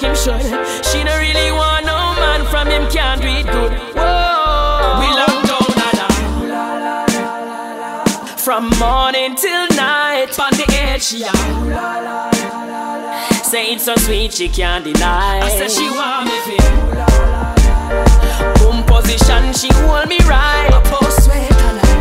him should. She don't really want no man from him, can't do it good. Whoa, we lock down from morning till night, on the edge, yeah. Say it's so sweet, she can't deny. I said she want me feel. Boom position, she hold me right. I post sweat on her.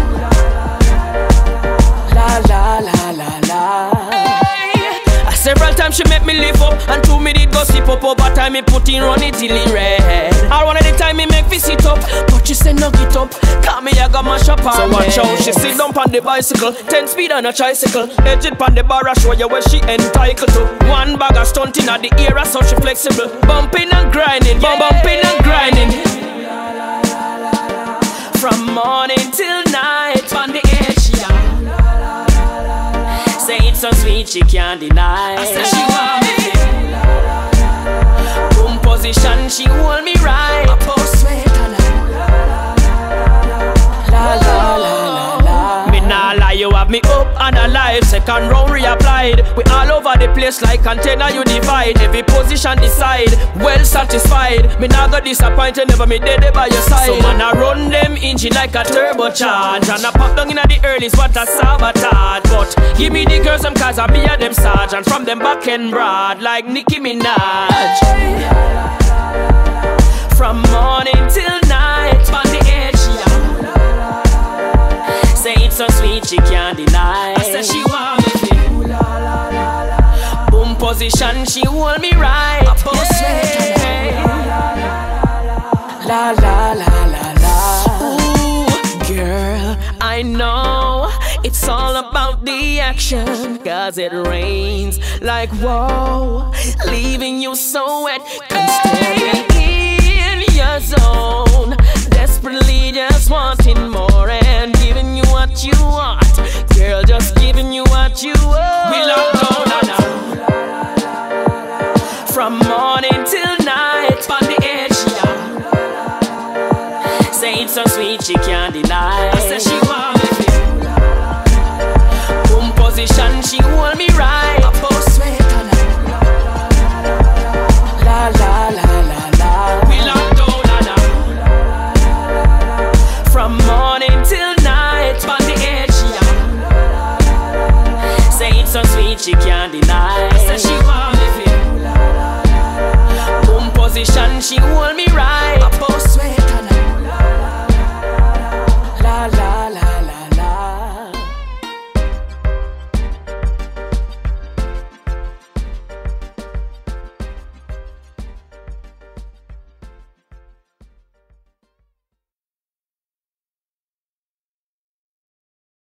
La la la la la. Several times she make me live up, and 2 me did go sip up. Over time me put in run it till it red. All one of the time me make me sit up, but she say no get up. Call me I got mash up on so watch out, she sit down on the bicycle, 10 speed on a tricycle. Edge it on the bar, I show you where she entitled to. One bag of stunting at the era, so she flexible. Bumping and grinding, bumping and grinding. From morning till night, on the edge, yeah. Say it's so sweet, she can't deny. I said she want me. Boom position, she hold me right. I post sweat on her. La la la la la. Me nah lie, you have me up and alive. Second round reapplied. We all over the place like container you divide. Every position decide, well satisfied. Me nah go disappoint you, never me dead by your side. So man I run them engine like a turbocharge, and I pop down in the earlies what a sabotage. But give me the girls them cause I be a them sergeant. From them back and broad like Nicki Minaj. From morning till night, on the edge, yeah. Say it's so sweet, she can't deny. I said she want me feel. Boom position, she hold me right. I post sweat. La la la la la. Ooh, girl, I know it's all about the action, cause it rains like whoa, leaving you so wet. Come stay in your zone, desperately just wanting more and giving you what you want. Girl, just giving you what you want. We lock down now. From morning till night, on the edge, yeah. Say it's so sweet, she can't deny. I said she want me feel. Boom position, she hold me right. I post sweat on her. La la la la la. We lock down now. From morning till night, on the edge, yeah. Say it's so sweet, she can't deny. I said she want me feel. Boom position, she hold